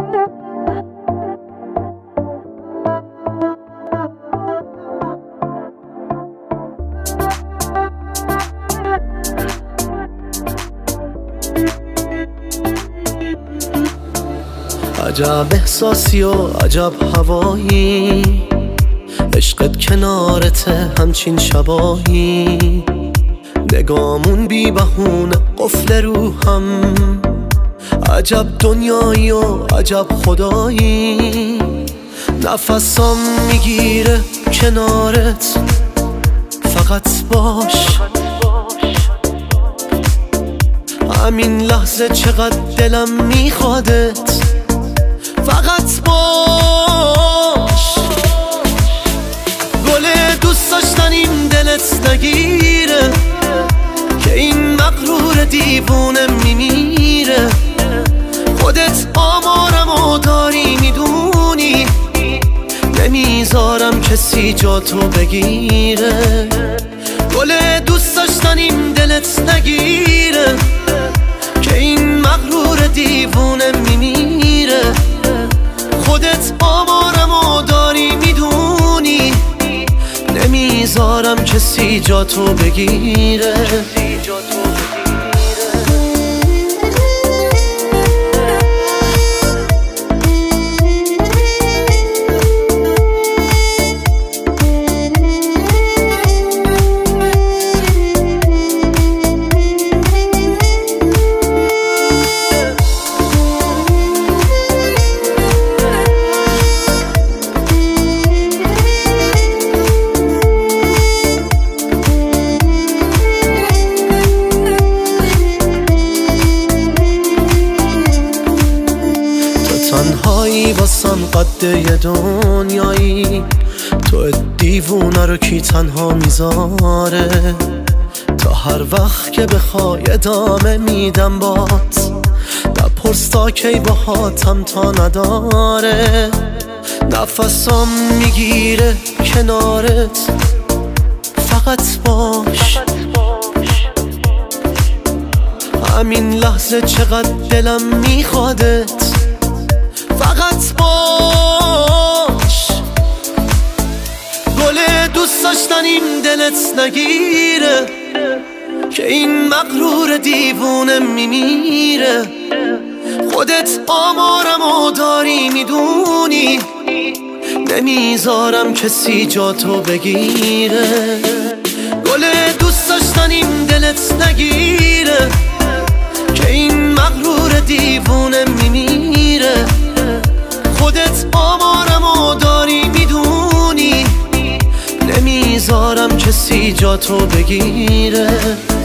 عجب احساسی و عجب هوایی، عشقت کنارته همچین شبایی، نگامون بی بهونه قفل روحم، عجب دنیایی و عجب خدایی، نفسام میگیره کنارت، فقط باش همین لحظه چقدر دلم میخوادت، فقط باش. گل دوست داشتنیم دلت نگیره که این مغرور دیوونه میمیره، خودت آمارم و داری میدونی، نمیذارم کسی جا تو بگیره. گل دوست داشتنیم دلت نگیره که این مغرور دیوونه میمیره، خودت آمارم و داری میدونی، نمیذارم کسی جا تو بگیره. تنهایی واسم قد یه دنیایی، تو دیوونه رو کی تنها میذاره، تا هر وقت که بخوای ادامه میدم بات، نپرس تا کی باهاتم تا نداره، نفسام میگیره کنارت، فقط باش همین لحظه چقدر دلم میخوادت، فقط باش. گل دوست داشتنیم دلت نگیره که این مغرور دیوونه میمیره، خودت آمارم و داری میدونی، نمیذارم کسی جا تو بگیره. گل دوست داشتنیم دلت نگیره که این مغرور دیوونه میمیره، خودت آمارم و داری میدونی، نمیذارم کسی جا تو بگیره.